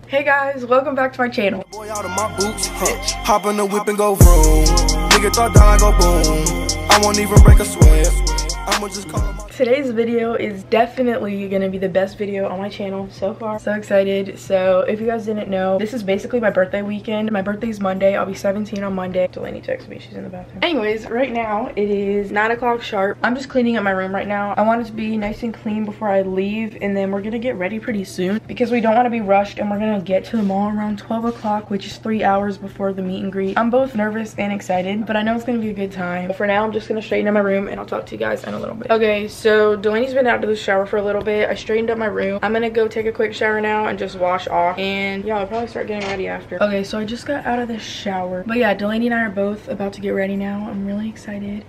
Hey guys, welcome back to my channel. Boy out of my boots, hop in the whip and go vroom. Nigga thought down, I go boom. I won't even break a sweat. I'ma just call him. Today's video is definitely gonna be the best video on my channel so far. So excited. So if you guys didn't know, this is basically my birthday weekend. My birthday's Monday. I'll be 17 on Monday. Delaney texted me, she's in the bathroom. Anyways, right now it is 9 o'clock sharp. I'm just cleaning up my room right now. I want it to be nice and clean before I leave, and then we're gonna get ready pretty soon because we don't want to be rushed, and we're gonna get to the mall around 12 o'clock, which is 3 hours before the meet and greet. I'm both nervous and excited, but I know it's gonna be a good time. But for now, I'm just gonna straighten up my room and I'll talk to you guys in a little bit. Okay, so Delaney's been out of the shower for a little bit. I straightened up my room. I'm gonna go take a quick shower now and just wash off, and yeah, I'll probably start getting ready after. Okay, so I just got out of the shower, but yeah, Delaney and I are both about to get ready now. I'm really excited.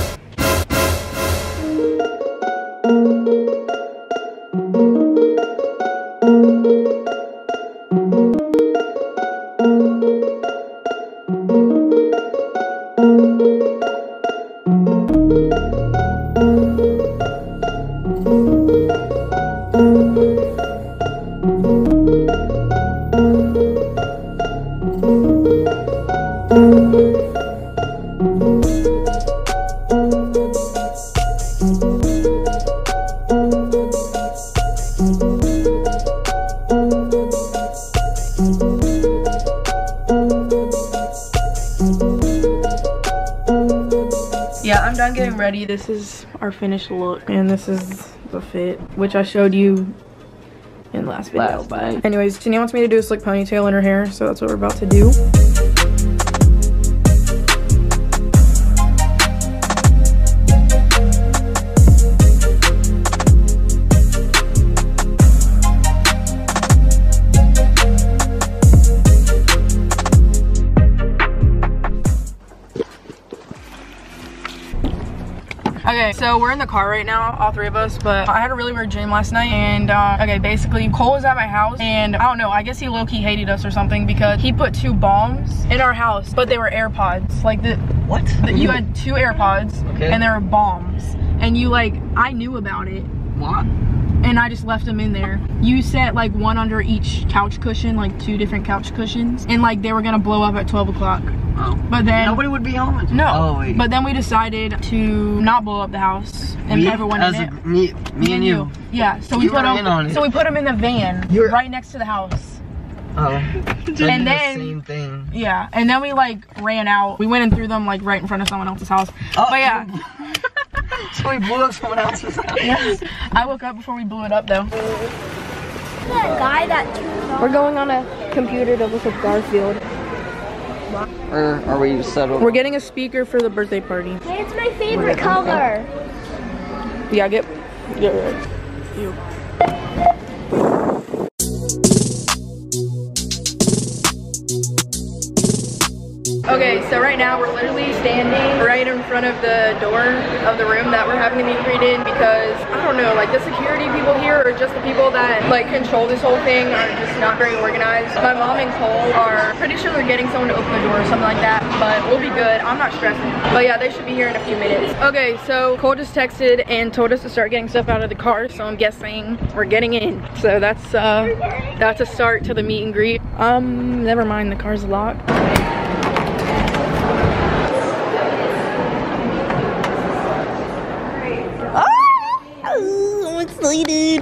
Yeah, I'm done getting ready. This is our finished look, and this is the fit, which I showed you in the last video. But anyways, Tania wants me to do a slick ponytail in her hair, so that's what we're about to do. Okay, so we're in the car right now, all three of us, but I had a really weird dream last night, and okay, basically Cole was at my house, and I don't know, I guess he low-key hated us or something because he put 2 bombs in our house, but they were AirPods. Like What? You had 2 AirPods, okay, and they were bombs, and you I knew about it. What? And I just left them in there. You set like one under each couch cushion, like 2 different couch cushions, and like they were gonna blow up at 12 o'clock. Oh. But then nobody would be home. No. Oh, wait. But then we decided to not blow up the house and everyone in it. Me and you. Yeah. So we put them. So we put them in the van right next to the house. Oh. And then the same thing. Yeah. And then we ran out. We went and threw them right in front of someone else's house. Oh. But yeah. So we blew up someone else's house. Yes. I woke up before we blew it up though. That guy that we're going on a computer to look at Garfield. Or are we settled? We're getting a speaker for the birthday party. Hey, it's my favorite color. Yeah, get ready. You. Okay, so right now we're literally standing right in front of the door of the room that we're having the meet and greet in because, I don't know, the security people here or just the people that control this whole thing are just not very organized. My mom and Cole are pretty sure they're getting someone to open the door or something like that, but we'll be good. I'm not stressing. But yeah, they should be here in a few minutes. Okay, so Cole just texted and told us to start getting stuff out of the car, so I'm guessing we're getting in. So that's a start to the meet and greet. Never mind, the car's locked. I'm excited.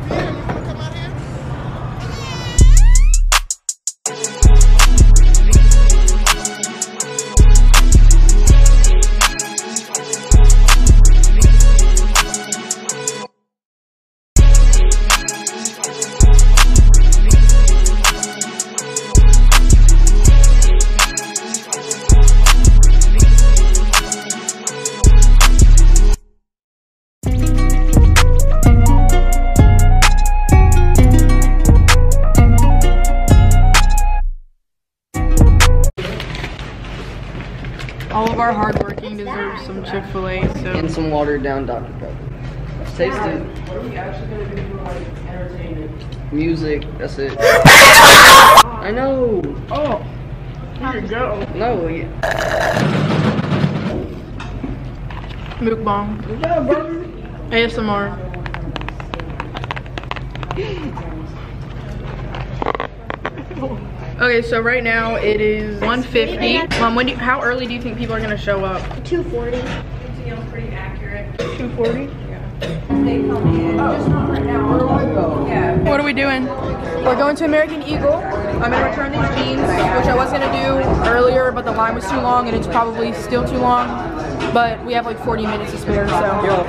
All of our hard working deserves some Chick-fil-A, so. And some watered down Dr. Pepper. Taste it. What are we actually gonna do for entertainment? Music, that's it. I know. Oh, here you go. No. Yeah. Mukbang. Good job, brother. ASMR. Okay, so right now it is 1:50. Mom, how early do you think people are gonna show up? 2:40. Pretty accurate. 2:40? They come in. Just not right now. Where do I go? Yeah. What are we doing? We're going to American Eagle. I'm gonna return these jeans, which I was gonna do earlier, but the line was too long and it's probably still too long. But we have like 40 minutes to spare, so.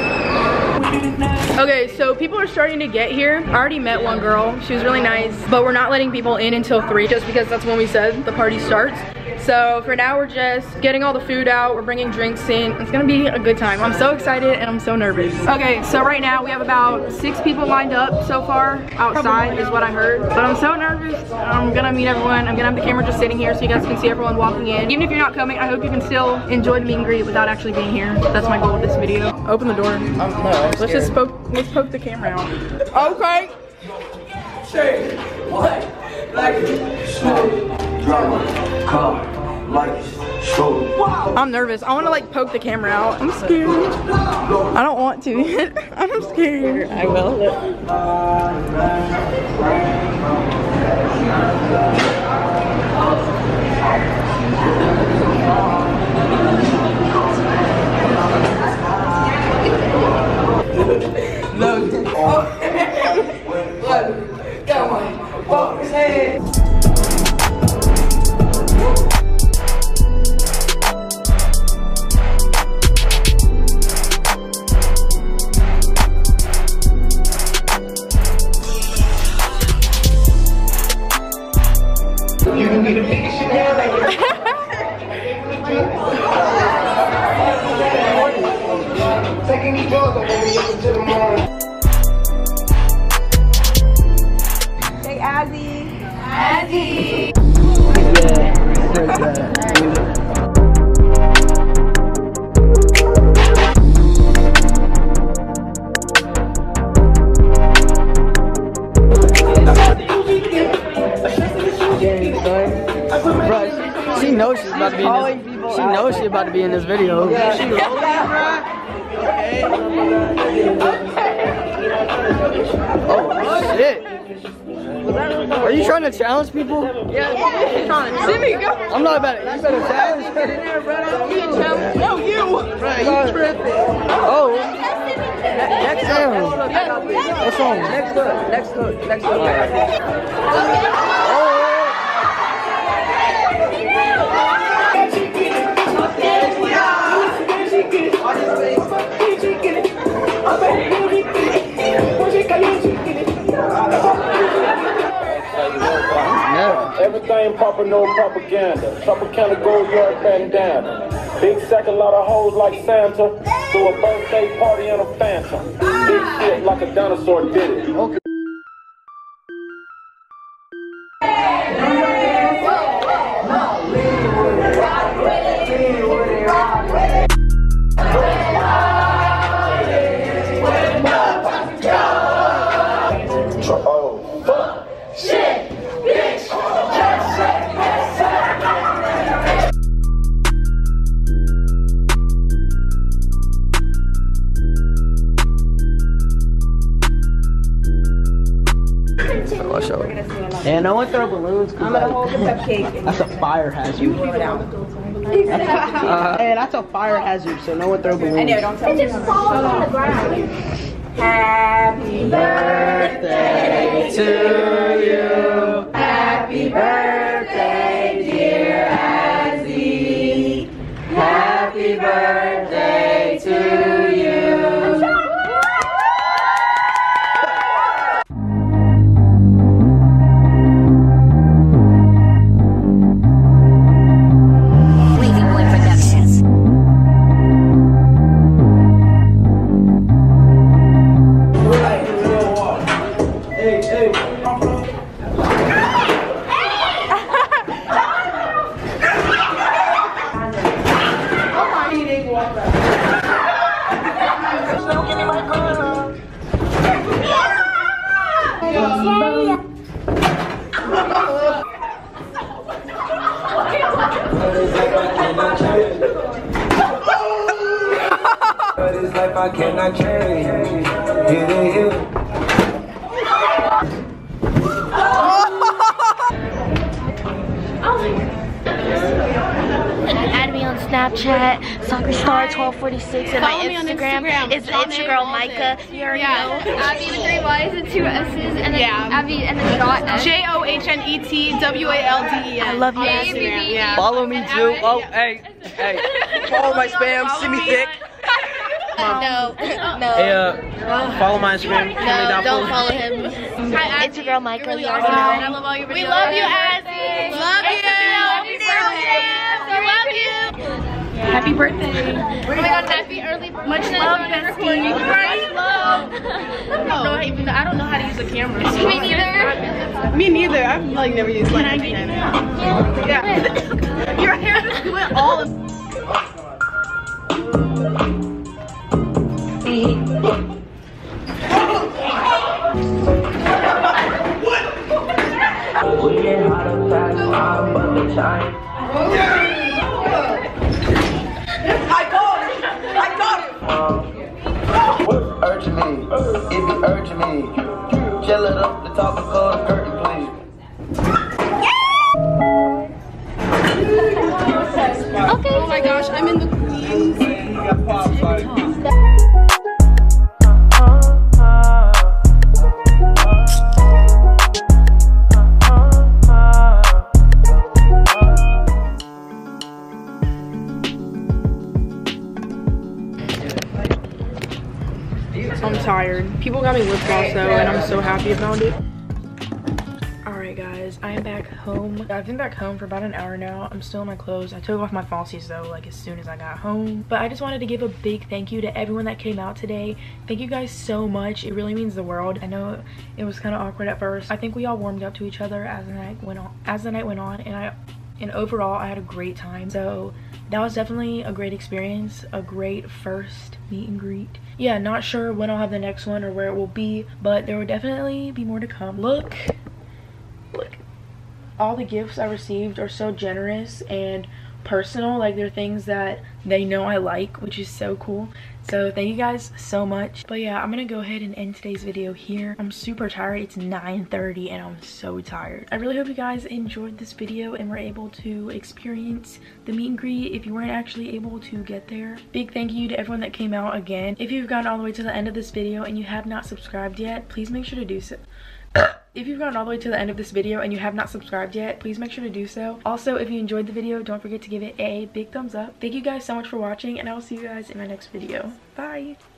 Okay, so people are starting to get here. I already met one girl. She was really nice, but we're not letting people in until 3 just because that's when we said the party starts. So for now, we're just getting all the food out. We're bringing drinks in. It's gonna be a good time. I'm so excited and I'm so nervous. Okay, so right now we have about 6 people lined up so far outside is what I heard. But I'm so nervous. I'm gonna meet everyone. I'm gonna have the camera just sitting here so you guys can see everyone walking in. Even if you're not coming, I hope you can still enjoy the meet and greet without actually being here. That's my goal with this video. Open the door. No, Let's poke the camera out. Okay. Say what? Like drama, car, lights, show. Wow. I'm nervous. I want to like poke the camera out. I'm scared. I don't want to. I'm scared. I will. Hey, Azzy. She knows she's about to be in this. She knows she's about to be in this video. Yeah. She oh shit! Are you trying to challenge people? Yeah. See me go. I'm not about it. You better challenge her. No, you. Right, you tripping? Oh. Next up. What's on? Next up. Everything Papa, no propaganda. Tropicana gold yard bandana. Big sack, a lot of hoes like Santa. Threw a birthday party in a phantom. Big shit like a dinosaur did it. Okay. And no one throw balloons. I'm gonna hold the cupcake. That's a fire hazard. Hey, that's a fire hazard, so no one throw balloons. I know, don't tell me. It just falls on the ground. Happy Birthday to you. Happy birthday, dear Azzy. Happy birthday to you. This life I cannot change. Snapchat, SoccerStar1246, and my Instagram is It's Your Girl Micah. You already know. Abby with 3 Y's and 2 S's, and then Abby and then dot S. JOHNETWALDEN. I love you. Instagram. Yeah. Follow me too. Oh, hey. Follow my spam. Send me thick. No. Hey, follow my Instagram. No, don't follow him. It's Your Girl Micah. I love all your videos. We love you, Azzy. Love you. Love you. Happy birthday. Oh my god, happy early birthday. Much love, bestie. I don't know how to use a camera. Me neither. Me neither. I've like never used like that. Yeah. Your hair just went all of Urging me, it be urging me. Chill it up, the top of the curtain, please. Okay. Oh my gosh, I'm in the Queens. I'm tired. People got me lip gloss though, and I'm so happy about it. Alright guys, I am back home. I've been back home for about an hour now. I'm still in my clothes. I took off my falsies though, like as soon as I got home. But I just wanted to give a big thank you to everyone that came out today. Thank you guys so much. It really means the world. I know it was kind of awkward at first. I think we all warmed up to each other as the night went on, and overall I had a great time. So that was definitely a great experience, a great first meet and greet. Yeah, not sure when I'll have the next one or where it will be, but there will definitely be more to come. Look, all the gifts I received are so generous and personal. Like, they're things that they know I like, which is so cool. So thank you guys so much. But yeah, I'm gonna go ahead and end today's video here. I'm super tired. It's 9:30 and I'm so tired. I really hope you guys enjoyed this video and were able to experience the meet and greet if you weren't actually able to get there. Big thank you to everyone that came out again. If you've gotten all the way to the end of this video and you have not subscribed yet, please make sure to do so. If you've gotten all the way to the end of this video and you have not subscribed yet, please make sure to do so. Also, if you enjoyed the video, don't forget to give it a big thumbs up. Thank you guys so much for watching, and I will see you guys in my next video. Bye!